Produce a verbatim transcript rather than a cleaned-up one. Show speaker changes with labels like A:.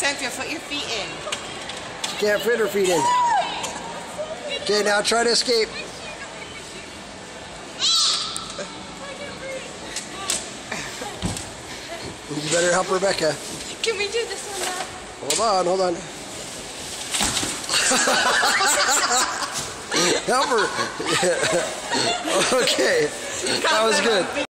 A: Cynthia, put your feet in.
B: She can't fit her feet in. Okay, now try to escape. You better help Rebecca.
A: Can we do this one now?
B: Hold on, hold on. Help her. Okay, that was good.